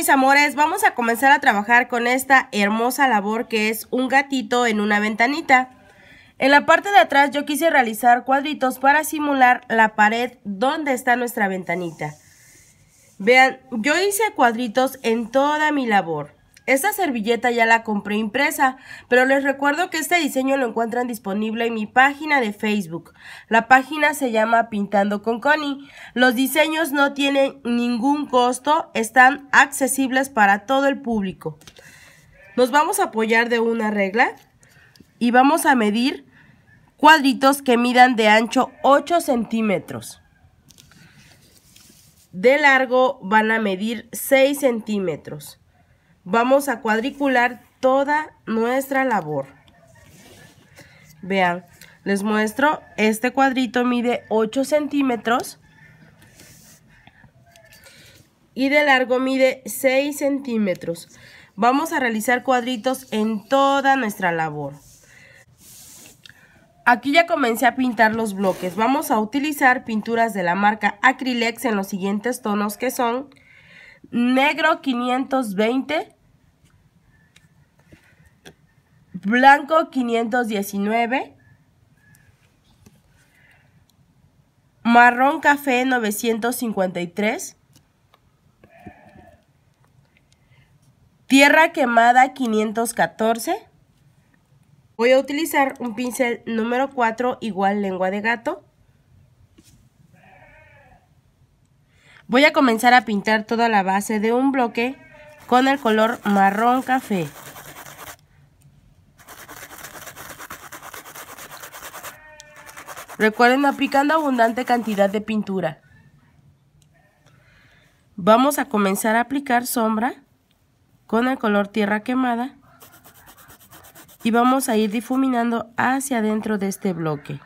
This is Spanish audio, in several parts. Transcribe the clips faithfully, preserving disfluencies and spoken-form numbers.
mis amores, vamos a comenzar a trabajar con esta hermosa labor que es un gatito en una ventanita. En la parte de atrás yo quise realizar cuadritos para simular la pared donde está nuestra ventanita. Vean, yo hice cuadritos en toda mi labor. Esta servilleta ya la compré impresa, pero les recuerdo que este diseño lo encuentran disponible en mi página de Facebook. La página se llama Pintando con Connie. Los diseños no tienen ningún costo, están accesibles para todo el público. Nos vamos a apoyar de una regla y vamos a medir cuadritos que midan de ancho ocho centímetros. De largo van a medir seis centímetros. Vamos a cuadricular toda nuestra labor. Vean, les muestro, este cuadrito mide ocho centímetros y de largo mide seis centímetros. Vamos a realizar cuadritos en toda nuestra labor. Aquí ya comencé a pintar los bloques. Vamos a utilizar pinturas de la marca Acrylex en los siguientes tonos que son negro quinientos veinte, blanco quinientos diecinueve, marrón café novecientos cincuenta y tres, tierra quemada quinientos catorce. Voy a utilizar un pincel número cuatro, igual lengua de gato. Voy a comenzar a pintar toda la base de un bloque con el color marrón café. Recuerden, aplicando abundante cantidad de pintura. Vamos a comenzar a aplicar sombra con el color tierra quemada y vamos a ir difuminando hacia adentro de este bloque.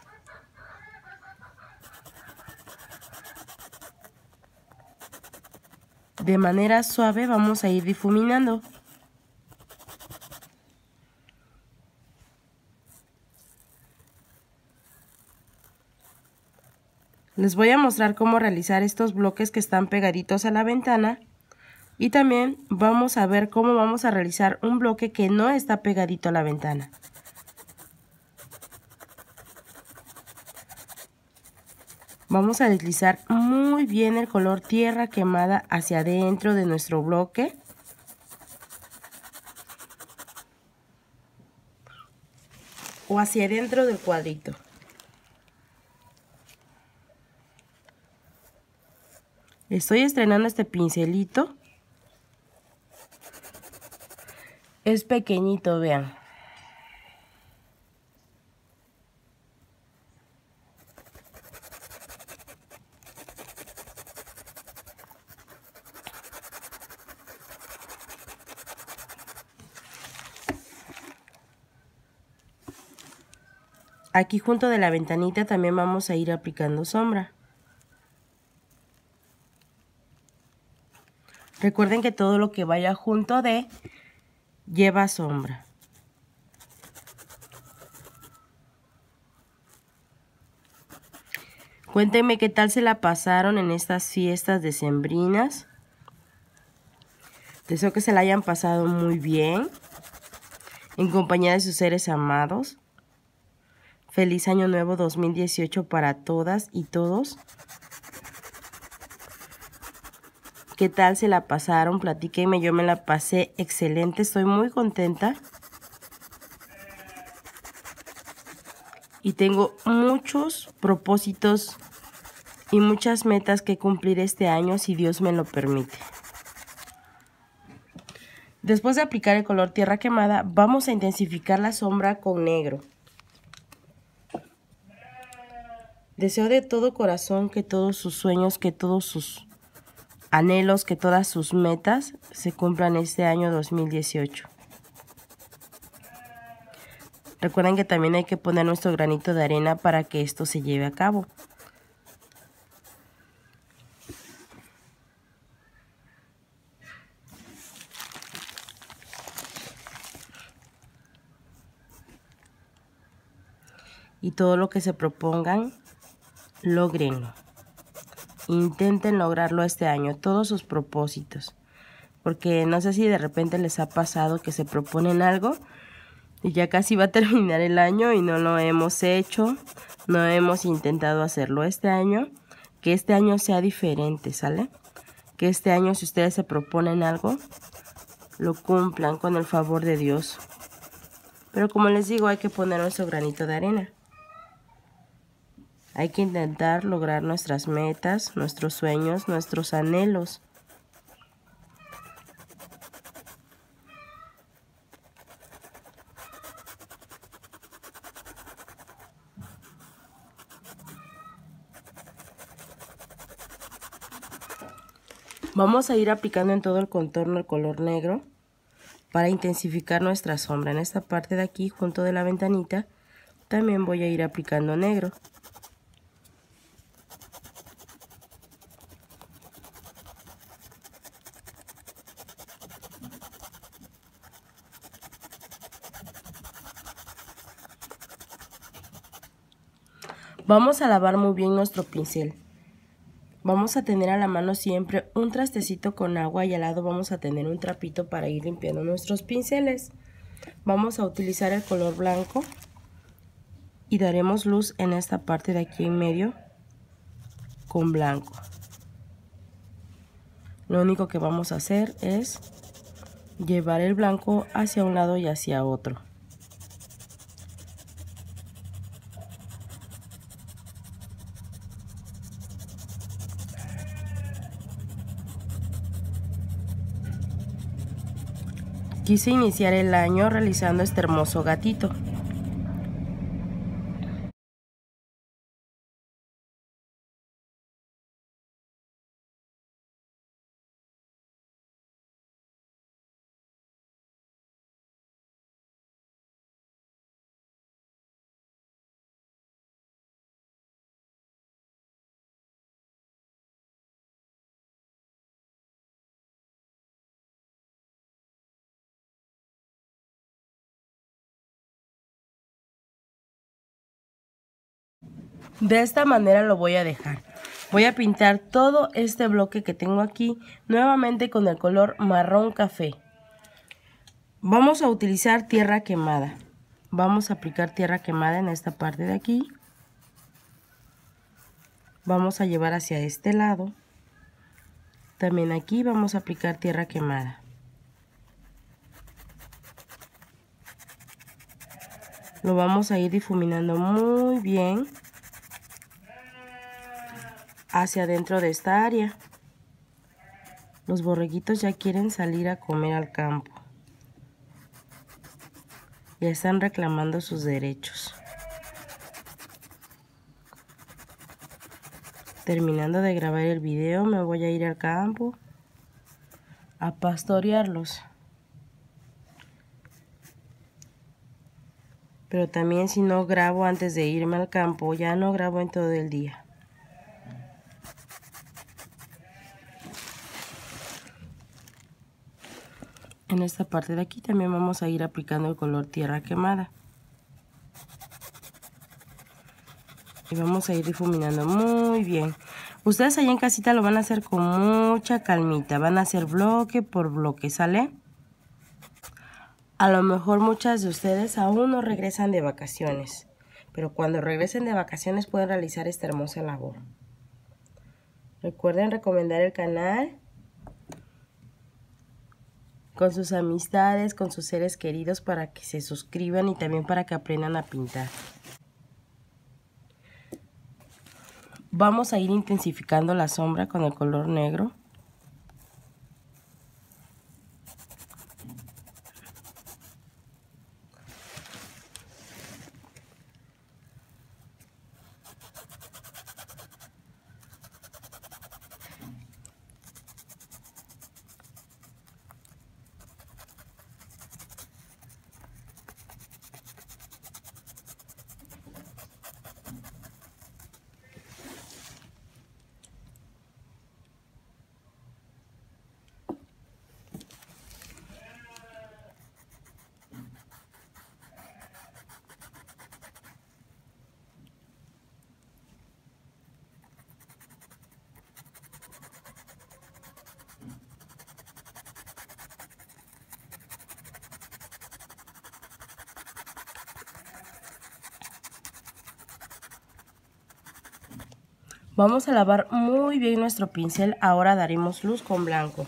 De manera suave vamos a ir difuminando. Les voy a mostrar cómo realizar estos bloques que están pegaditos a la ventana y también vamos a ver cómo vamos a realizar un bloque que no está pegadito a la ventana. Vamos a deslizar muy bien el color tierra quemada hacia adentro de nuestro bloque. O hacia adentro del cuadrito. Estoy estrenando este pincelito. Es pequeñito, vean. Aquí junto de la ventanita también vamos a ir aplicando sombra. Recuerden que todo lo que vaya junto de lleva sombra. Cuéntenme qué tal se la pasaron en estas fiestas decembrinas. Deseo que se la hayan pasado muy bien, en compañía de sus seres amados. Feliz Año Nuevo dos mil dieciocho para todas y todos. ¿Qué tal se la pasaron? Platíquenme, yo me la pasé excelente, estoy muy contenta. Y tengo muchos propósitos y muchas metas que cumplir este año, si Dios me lo permite. Después de aplicar el color tierra quemada, vamos a intensificar la sombra con negro. Deseo de todo corazón que todos sus sueños, que todos sus anhelos, que todas sus metas se cumplan este año dos mil dieciocho. Recuerden que también hay que poner nuestro granito de arena para que esto se lleve a cabo. Y todo lo que se propongan, lógrenlo. Intenten lograrlo este año, todos sus propósitos. porque no sé si de repente les ha pasado que se proponen algo y ya casi va a terminar el año y no lo hemos hecho, no hemos intentado hacerlo este año. Que este año sea diferente, ¿sale? Que este año, si ustedes se proponen algo, lo cumplan con el favor de Dios. Pero como les digo, hay que poner nuestro granito de arena. Hay que intentar lograr nuestras metas, nuestros sueños, nuestros anhelos. Vamos a ir aplicando en todo el contorno el color negro para intensificar nuestra sombra. En esta parte de aquí, junto de la ventanita, también voy a ir aplicando negro. Vamos a lavar muy bien nuestro pincel. Vamos a tener a la mano siempre un trastecito con agua y al lado vamos a tener un trapito para ir limpiando nuestros pinceles. Vamos a utilizar el color blanco y daremos luz en esta parte de aquí en medio con blanco. Lo único que vamos a hacer es llevar el blanco hacia un lado y hacia otro. Quise iniciar el año realizando este hermoso gatito. De esta manera lo voy a dejar. Voy a pintar todo este bloque que tengo aquí nuevamente con el color marrón café. Vamos a utilizar tierra quemada. Vamos a aplicar tierra quemada en esta parte de aquí. Vamos a llevar hacia este lado. También aquí vamos a aplicar tierra quemada. Lo vamos a ir difuminando muy bien hacia adentro de esta área. Los borreguitos ya quieren salir a comer al campo. Ya están reclamando sus derechos. Terminando de grabar el video, me voy a ir al campo a pastorearlos. Pero también si no grabo antes de irme al campo, ya no grabo en todo el día. En esta parte de aquí también vamos a ir aplicando el color tierra quemada. Y vamos a ir difuminando muy bien. Ustedes allá en casita lo van a hacer con mucha calmita. Van a hacer bloque por bloque, ¿sale? A lo mejor muchas de ustedes aún no regresan de vacaciones. Pero cuando regresen de vacaciones pueden realizar esta hermosa labor. Recuerden recomendar el canal con sus amistades, con sus seres queridos para que se suscriban y también para que aprendan a pintar. Vamos a ir intensificando la sombra con el color negro. Vamos a lavar muy bien nuestro pincel. Ahora daremos luz con blanco.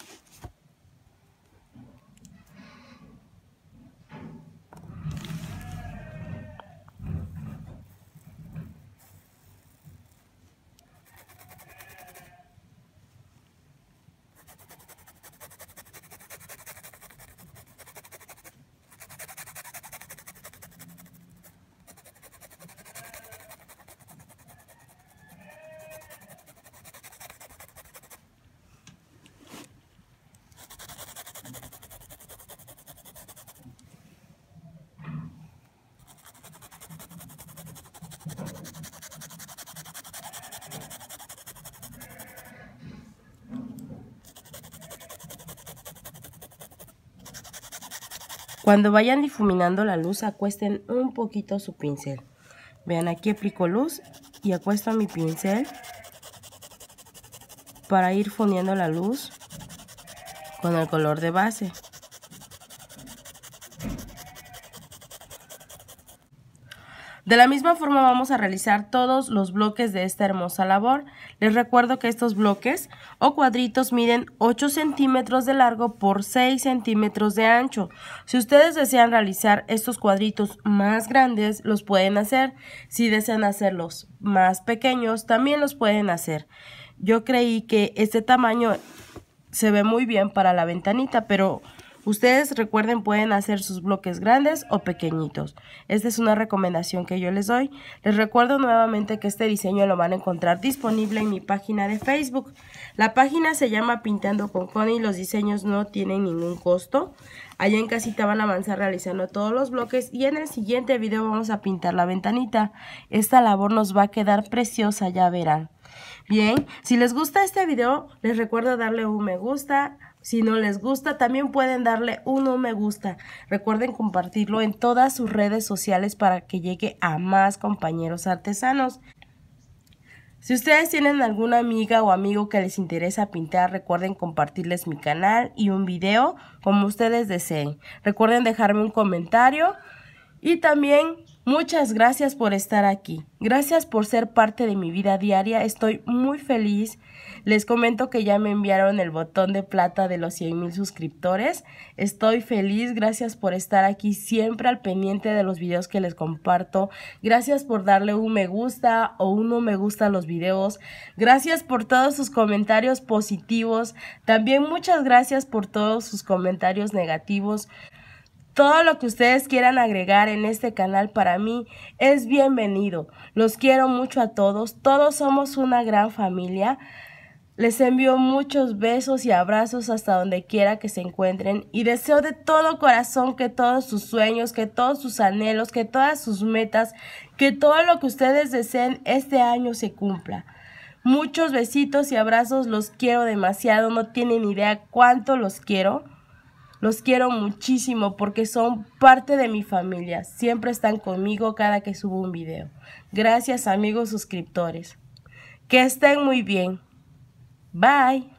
Cuando vayan difuminando la luz, acuesten un poquito su pincel. Vean, aquí aplico luz y acuesto mi pincel para ir fundiendo la luz con el color de base. De la misma forma vamos a realizar todos los bloques de esta hermosa labor. Les recuerdo que estos bloques o cuadritos miden ocho centímetros de largo por seis centímetros de ancho. Si ustedes desean realizar estos cuadritos más grandes, los pueden hacer. Si desean hacerlos más pequeños, también los pueden hacer. Yo creí que este tamaño se ve muy bien para la ventanita, pero ustedes recuerden, pueden hacer sus bloques grandes o pequeñitos. Esta es una recomendación que yo les doy. Les recuerdo nuevamente que este diseño lo van a encontrar disponible en mi página de Facebook. La página se llama Pintando con Connie. Los diseños no tienen ningún costo. Allá en casita van a avanzar realizando todos los bloques y en el siguiente video vamos a pintar la ventanita. Esta labor nos va a quedar preciosa, ya verán. Bien, si les gusta este video, les recuerdo darle un me gusta. Si no les gusta, también pueden darle un no me gusta. Recuerden compartirlo en todas sus redes sociales para que llegue a más compañeros artesanos. Si ustedes tienen alguna amiga o amigo que les interesa pintar, recuerden compartirles mi canal y un video como ustedes deseen. Recuerden dejarme un comentario y también muchas gracias por estar aquí. Gracias por ser parte de mi vida diaria. Estoy muy feliz. Les comento que ya me enviaron el botón de plata de los cien mil suscriptores. Estoy feliz. Gracias por estar aquí siempre al pendiente de los videos que les comparto. Gracias por darle un me gusta o un no me gusta a los videos. Gracias por todos sus comentarios positivos. También muchas gracias por todos sus comentarios negativos. Todo lo que ustedes quieran agregar en este canal para mí es bienvenido. Los quiero mucho a todos. Todos somos una gran familia. Les envío muchos besos y abrazos hasta donde quiera que se encuentren. Y deseo de todo corazón que todos sus sueños, que todos sus anhelos, que todas sus metas, que todo lo que ustedes deseen este año se cumpla. Muchos besitos y abrazos. Los quiero demasiado. No tienen idea cuánto los quiero. Los quiero muchísimo porque son parte de mi familia. Siempre están conmigo cada que subo un video. Gracias, amigos suscriptores. Que estén muy bien. Bye.